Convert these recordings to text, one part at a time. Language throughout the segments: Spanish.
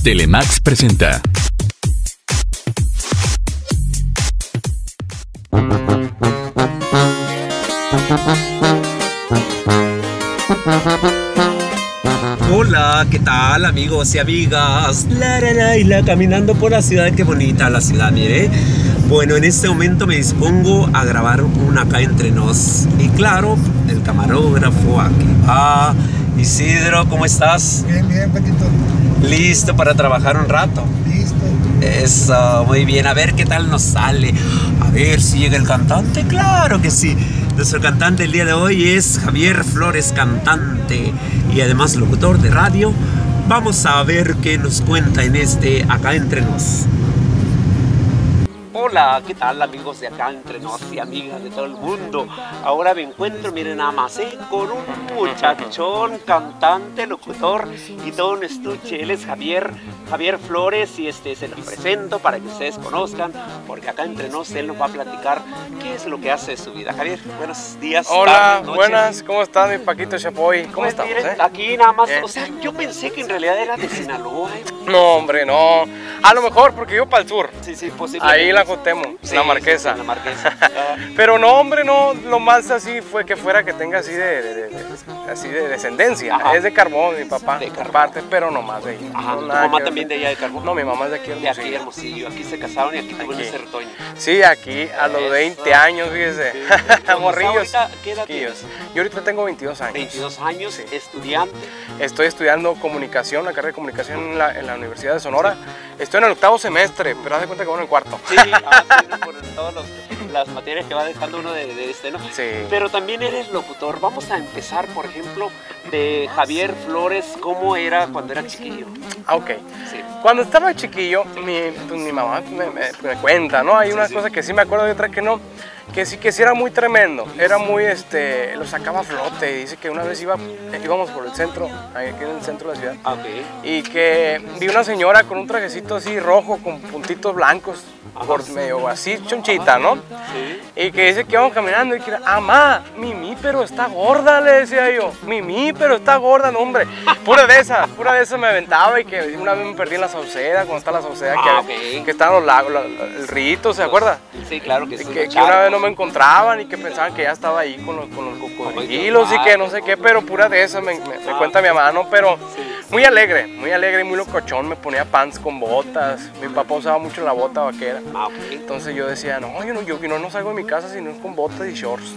Telemax presenta. Hola, ¿qué tal amigos y amigas? Caminando por la ciudad, qué bonita la ciudad, mire. Bueno, en este momento me dispongo a grabar un Acá Entre Nos. Y claro, el camarógrafo aquí va. Isidro, ¿cómo estás? Bien, bien, Paquito. ¿Listo para trabajar un rato? Listo. Eso, muy bien. A ver qué tal nos sale. A ver si llega el cantante. Claro que sí. Nuestro cantante el día de hoy es Javier Flores, cantante y además locutor de radio. Vamos a ver qué nos cuenta en este Acá Entre Nos. Hola, ¿qué tal amigos de Acá Entre Nos y amigas de todo el mundo? Ahora me encuentro, miren nada más, con un muchachón, cantante, locutor y todo un estuche. Él es Javier Flores y se lo presento para que ustedes conozcan, porque Acá Entre Nos él nos va a platicar qué es lo que hace de su vida. Javier, buenos días. Hola, tardes, noches. buenas, ¿cómo estás mi Paquito Chapoy? ¿Cómo Pues estamos? miren, aquí nada más, o sea, yo pensé que en realidad era de Sinaloa. No, hombre, no. A lo mejor porque yo para el sur. Sí, sí, posible. Ahí la Cotemo, Sí, la Marquesa. sí, la Marquesa. Pero no, hombre, no. Lo más así fue que fuera que tenga así de descendencia. Ajá. Es de Carbón, mi papá, De por Carbón. parte, pero no más de ahí. Ajá, No, ¿tu nada mamá que ver. también de allá de Carbón? No, mi mamá es de aquí, De aquí, Hermosillo. Hermosillo. Aquí se casaron y aquí tuvieron Aquí. ese retoño. Sí, aquí a los Eso. 20 años, fíjese. Sí, sí. Morrillos. ¿Ahorita qué edad chiquillos. tienes? Yo ahorita tengo 22 años. 22 años, Sí. estudiante. Estoy estudiando comunicación, la carrera de comunicación en la Universidad de Sonora. Estoy en el 8º semestre, pero haz de cuenta que voy en el 4º. Sí, ¿no? Por todas las materias que va dejando uno de este, ¿no? Sí. Pero también eres locutor. Vamos a empezar, por ejemplo, de Javier Flores, ¿cómo era cuando era chiquillo? Ah, ok. Sí. Cuando estaba chiquillo, mi mamá me cuenta, ¿no? Hay unas cosas que sí me acuerdo y otras que no. Que sí era muy tremendo, era muy, lo sacaba a flote. Y dice que una vez íbamos por el centro, aquí en el centro de la ciudad, y que vi una señora con un trajecito así rojo, con puntitos blancos, por medio así chonchita, ¿no? Sí. Y que dice que íbamos caminando y que era, mamá, Mimi, pero está gorda, le decía yo. Mimi, pero está gorda, no, hombre. Pura de esas me aventaba y que una vez me perdí en la Sauceda, cuando está la Sauceda, que estaban los lagos, el rito, ¿se acuerda? Sí, claro que sí. Que una vez no me encontraban y que pensaban que ya estaba ahí con los cocodrilos y que no sé qué, pero pura de esas me cuenta mi mamá, ¿no? Pero muy alegre y muy locochón, me ponía pants con botas, mi papá usaba mucho la bota vaquera. Entonces yo decía, no, yo no salgo de mi casa si no es con botas y shorts.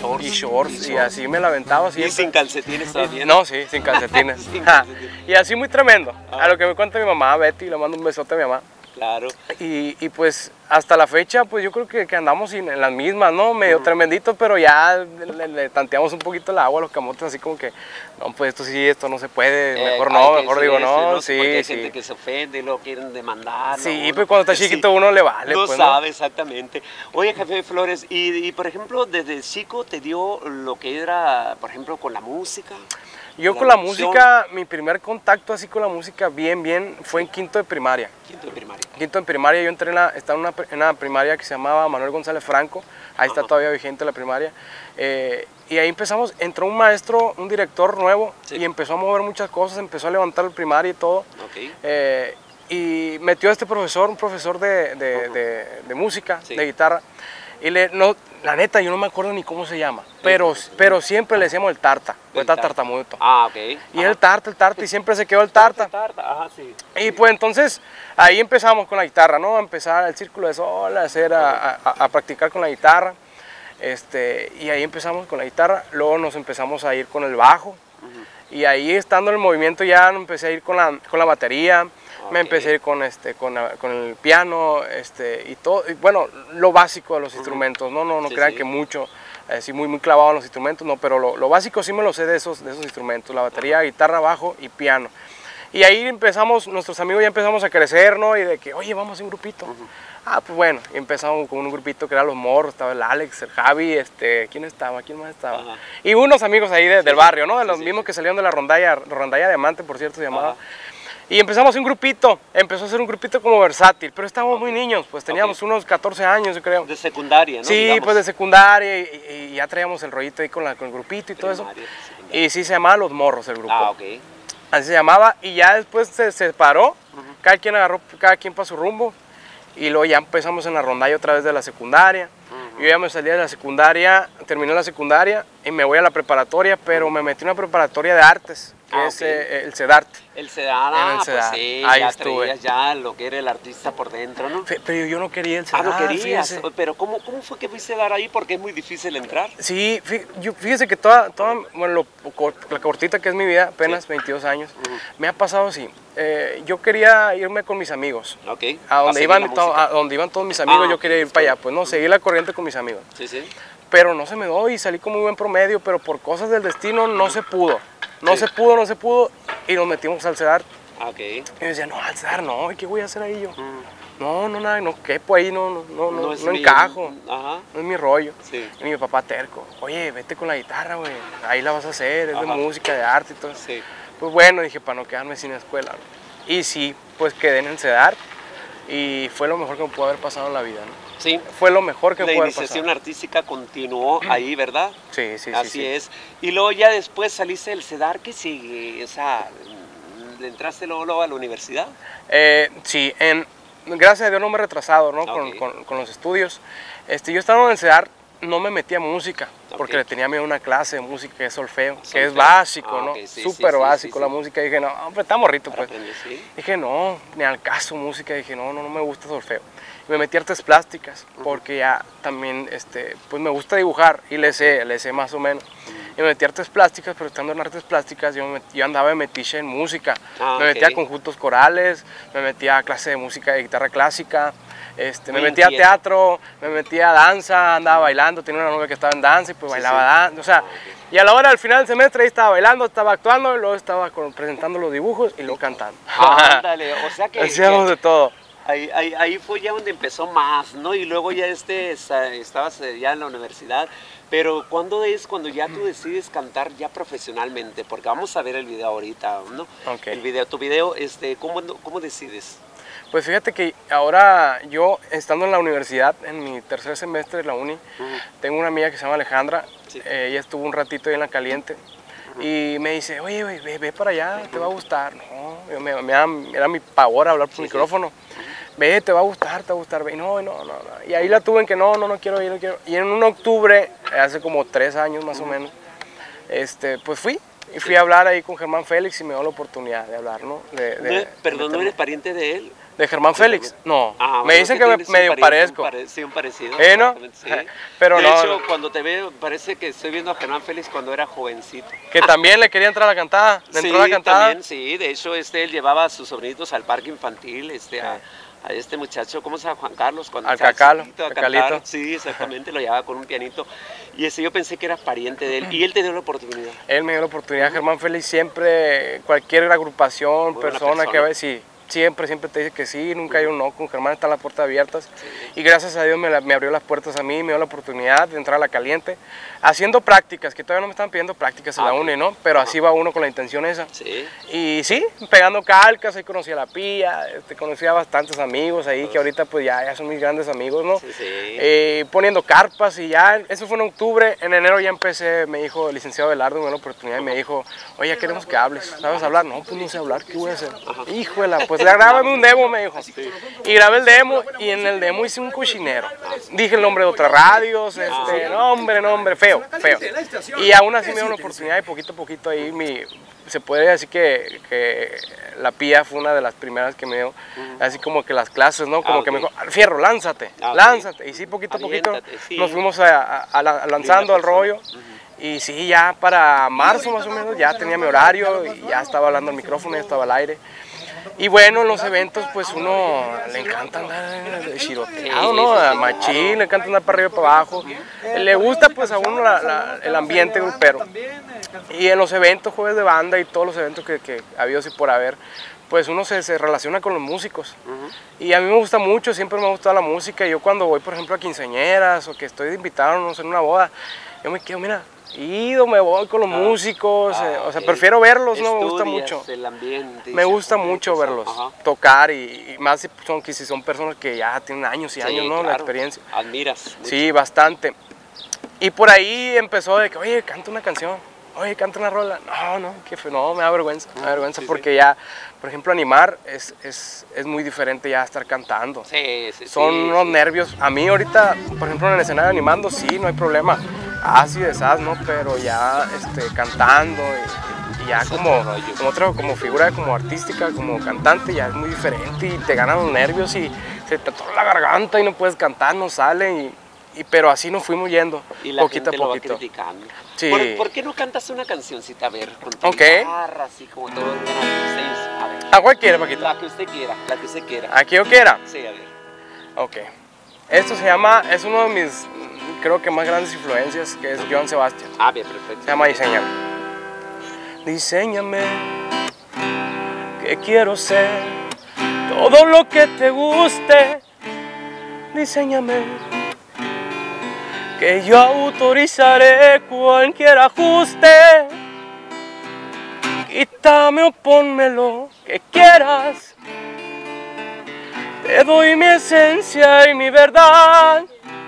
Y así me la aventaba siempre. ¿Y sin calcetines todavía? No, sí, sin calcetines. Sin calcetines. Y así muy tremendo. A lo que me cuenta mi mamá, Betty, le mando un besote a mi mamá. Claro. Y pues hasta la fecha, pues yo creo que andamos en las mismas, ¿no? Medio tremenditos, pero ya le tanteamos un poquito el agua a los camotes, así como que, no, pues esto no se puede, mejor no, mejor digo no, sí, porque hay sí. gente que se ofende y lo quieren demandar. Sí, ¿no? pues cuando está chiquito uno le vale. No pues, sabe exactamente. Oye, Javier Flores, y por ejemplo, desde chico te dio lo que era, por ejemplo, con la música. Yo con la música, mi primer contacto así con la música bien fue en quinto de primaria. Quinto de primaria, yo entré estaba en una primaria que se llamaba Manuel González Franco, ahí está todavía vigente la primaria. Y ahí entró un maestro, un director nuevo, y empezó a mover muchas cosas, empezó a levantar el primaria y todo. Y metió a este profesor, un profesor de música, de guitarra, y la neta, yo no me acuerdo ni cómo se llama, pero siempre le decíamos el Tarta, pues está tartamudo. Y el Tarta, y siempre se quedó el Tarta. Y pues entonces, ahí empezamos con la guitarra, ¿no? A empezar el círculo de sol, a practicar con la guitarra. Y ahí empezamos con la guitarra, luego nos empezamos a ir con el bajo. Y ahí estando en el movimiento ya empecé a ir con la batería. Me empecé a ir con el piano, y todo, y bueno, lo básico de los instrumentos, no crean que mucho, así muy clavado en los instrumentos, no, pero lo básico sí me lo sé de esos instrumentos, la batería, guitarra, bajo y piano. Y ahí empezamos, nuestros amigos ya empezamos a crecer, ¿no? Y de que, oye, vamos a un grupito. Pues bueno, y empezamos con un grupito que era Los Morros, estaba el Alex, el Javi, ¿quién más estaba? Y unos amigos ahí del barrio, ¿no? De los mismos que salieron de la rondalla Diamante, por cierto, se llamaba. Y empezamos un grupito, empezó a ser un grupito como versátil, pero estábamos muy niños, pues teníamos unos 14 años, yo creo. De secundaria, ¿no? Sí, digamos. Pues de secundaria y ya traíamos el rollito ahí con el grupito y todo eso. Y sí se llamaba Los Morros el grupo. Así se llamaba, y ya después se separó cada quien para su rumbo. Y luego ya empezamos en la rondalla otra vez de la secundaria. Yo ya me salí de la secundaria, terminé la secundaria y me voy a la preparatoria, pero me metí en una preparatoria de artes, que es el CEDART. El CEDART, pues sí, ahí ya estuve. traías ya lo que era el artista por dentro, ¿no? Pero yo no quería el CEDART. Ah, no querías, fíjese. pero ¿cómo fue que fuiste a dar ahí? Porque es muy difícil entrar. Sí, fíjese que bueno, la cortita que es mi vida, apenas 22 años, me ha pasado así. Yo quería irme con mis amigos. Okay. A donde iban todos mis amigos, yo quería ir para allá, pues no, seguir la corriente con mis amigos. Sí, sí. Pero no se me dio y salí con muy buen promedio, pero por cosas del destino no se pudo. No se pudo y nos metimos al CEDART. Okay. Y me decía, no, al CEDART no, ¿qué voy a hacer ahí yo? No quepo ahí, no encajo, Ajá. no es mi rollo. Sí. Y mi papá terco, oye, vete con la guitarra, güey, ahí la vas a hacer, es de música, de arte y todo. Sí. Pues bueno, dije, para no quedarme sin escuela, ¿no? Y sí, pues quedé en el CEDART y fue lo mejor que me pudo haber pasado en la vida, ¿no? Sí. Fue lo mejor que me pudo La haber pasado. iniciación artística continuó ahí, ¿verdad? Sí. Así es. Y luego ya después saliste del CEDAR, ¿qué sigue? O sea, ¿entraste luego a la universidad? Sí, gracias a Dios no me he retrasado, ¿no? Con los estudios. Yo estaba en el CEDAR, no me metí a música, porque le tenía miedo a una clase de música que es solfeo, que es básico, ¿no? Súper básico la música. Dije, no, hombre, está morrito, pues. Dije, no, ni al caso música. Dije, no me gusta solfeo. Y me metí a artes plásticas, porque ya también, pues me gusta dibujar y le sé más o menos. Y me metí a artes plásticas, pero estando en artes plásticas yo andaba de metiche en música. Me metí a conjuntos corales, me metí a clase de música de guitarra clásica, me metí a teatro, me metí a danza, andaba bailando, tenía una novia que estaba en danza y pues bailaba danza, o sea, y a la hora del final del semestre ahí estaba bailando, estaba actuando, y luego estaba presentando los dibujos y luego cantando. Ándale, o sea que... Hacíamos de todo. Ahí fue ya donde empezó más, ¿no? Y luego ya estabas ya en la universidad, pero ¿cuándo es cuando ya tú decides cantar ya profesionalmente? Porque vamos a ver el video ahorita, ¿no? Okay. Tu video, ¿cómo decides? Pues fíjate que ahora yo, estando en la universidad, en mi tercer semestre de la uni, tengo una amiga que se llama Alejandra, ella estuvo un ratito ahí en La Caliente, y me dice, oye, ve para allá, te va a gustar. No, era mi pavor hablar por micrófono. Ve, te va a gustar, ve. No. Y ahí la tuve en que no quiero ir, no quiero. Y en un octubre, hace como 3 años más o menos, pues fui a hablar ahí con Germán Félix y me dio la oportunidad de hablar, ¿no? Perdón, ¿no eres pariente de él? ¿De Germán Félix? No. Me dicen que medio parezco. Sí, un parecido. ¿No? Sí. Pero de no. hecho, cuando te veo, parece que estoy viendo a Germán Félix cuando era jovencito. Que también le quería entrar a la cantada. ¿Le entró a la cantada? También, sí. De hecho, él llevaba a sus sobrinitos al parque infantil, a este muchacho, ¿cómo se llama? Juan Carlos. Cuando al Cacalito. Sí, exactamente, lo llevaba con un pianito. Y yo pensé que era pariente de él. Y él te dio la oportunidad. Él me dio la oportunidad. Germán Félix siempre, cualquier agrupación, persona que ve, sí. Siempre te dice que sí, nunca hay un no, con Germán están las puertas abiertas. Y gracias a Dios me abrió las puertas a mí, me dio la oportunidad de entrar a La Caliente, haciendo prácticas, que todavía no me están pidiendo prácticas en la uni, ¿no? Pero así va uno con la intención esa. Sí. Y sí, pegando calcas, ahí conocí a la Pía, conocí a bastantes amigos ahí, que ahorita pues ya son mis grandes amigos, ¿no? Sí. Poniendo carpas y ya, eso fue en octubre, en enero ya empecé, me dijo el licenciado Belardo, me dio la oportunidad y me dijo, oye, ya queremos que hables, ¿sabes hablar? No, pues no sé hablar, ¿qué voy a hacer? Híjole, pues grábame un demo, me dijo. Y grabé el demo y en el demo hice un cochinero. Dije el nombre de otras radios, nombre, feo. Y aún así me dio la oportunidad y poquito a poquito ahí se puede decir que la Pía fue una de las primeras que me dio, así como que las clases, ¿no? Como que me dijo, Fierro, lánzate. Y sí, poquito a poquito nos fuimos lanzando al rollo. Y sí, ya para marzo más o menos ya tenía mi horario y ya estaba hablando al micrófono, ya estaba al aire. Y bueno, en los eventos pues uno le encanta andar de chiroteado, ¿no? A machín, le encanta andar para arriba y para abajo. Le gusta pues a uno el ambiente grupero. Y en los eventos, jueves de banda y todos los eventos que ha habido y por haber, pues uno se relaciona con los músicos. Y a mí me gusta mucho, siempre me ha gustado la música. Yo cuando voy, por ejemplo, a quinceañeras o que estoy de invitado, no sé, en una boda, yo me quedo, mira, me voy con los músicos, o sea, prefiero verlos, no me gusta mucho. El ambiente, me gusta mucho verlos tocar y más si son personas que ya tienen años y años, ¿no? Claro. La experiencia. Admiras mucho. Sí, bastante. Y por ahí empezó de que, oye, canta una canción. oye, canta una rola. No, no, me da vergüenza, porque ya, por ejemplo, animar es muy diferente ya estar cantando. Son unos nervios. A mí ahorita, por ejemplo, en el escenario animando, sí, no hay problema. Así de esas, ¿no? Pero ya cantando y ya como figura como artística, como cantante, ya es muy diferente y te ganan los nervios y se te atora la garganta y no puedes cantar, no sale pero así nos fuimos yendo, y la poquito gente a poquito. Lo va criticando. Sí. ¿Por qué no cantas una cancioncita? A ver, con tu guitarra, así como todo a ver. ¿A cuál quiere, Paquito? La que usted quiera, ¿Aquí yo quiera? Sí, a ver. Ok. Esto es uno de mis, creo que más grandes influencias, que es Joan Sebastián. Ah, bien, perfecto. Se llama Diséñame. Diséñame, que quiero ser todo lo que te guste. Diséñame, que yo autorizaré cualquier ajuste. Quítame o pónmelo que quieras. Te doy mi esencia y mi verdad,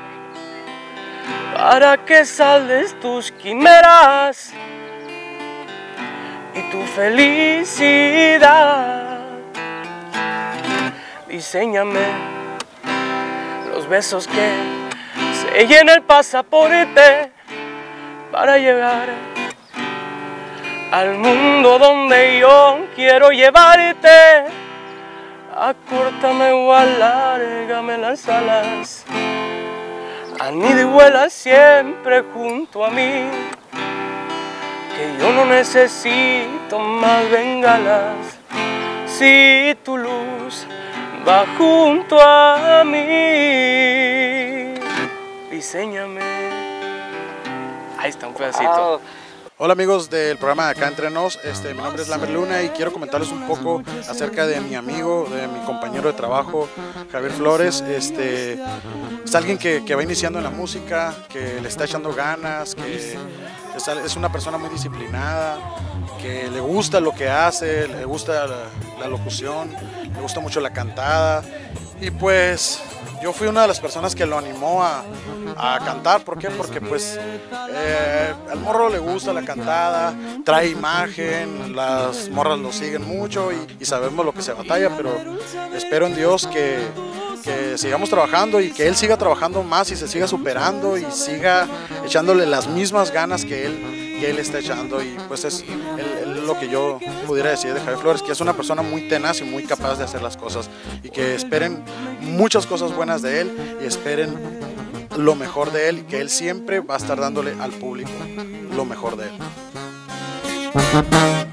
para que saldes tus quimeras y tu felicidad. Diséñame los besos que sellen el pasaporte para llegar al mundo donde yo quiero llevarte. Acórtame o alárgame las alas, anida y vuela siempre junto a mí, que yo no necesito más bengalas si tu luz va junto a mí. Diséñame. Ahí está un pedacito. Hola amigos del programa Acá Entre Nos, mi nombre es Lambert Luna y quiero comentarles un poco acerca de mi amigo, de mi compañero de trabajo, Javier Flores. Es alguien que va iniciando en la música, que le está echando ganas, que es una persona muy disciplinada, que le gusta lo que hace, le gusta la locución, le gusta mucho la cantada y pues yo fui una de las personas que lo animó a cantar. ¿Por qué? Porque pues al morro le gusta la cantada, trae imagen, las morras lo siguen mucho y sabemos lo que se batalla, pero espero en Dios que sigamos trabajando y que él siga trabajando más y se siga superando y siga echándole las mismas ganas que él está echando. Y pues es lo que yo pudiera decir de Javier Flores, que es una persona muy tenaz y muy capaz de hacer las cosas y que esperen muchas cosas buenas de él y esperen lo mejor de él y que él siempre va a estar dándole al público lo mejor de él.